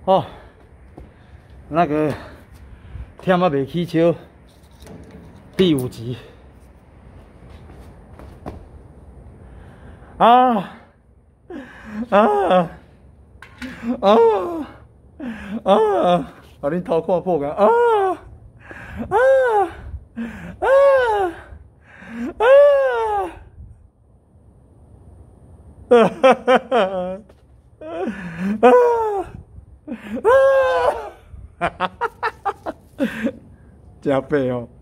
哦，那个忝啊袂起笑，第5集啊啊啊啊！互恁偷看破眼啊啊啊啊！哈哈哈哈！啊啊！哈哈哈哈！真白哦。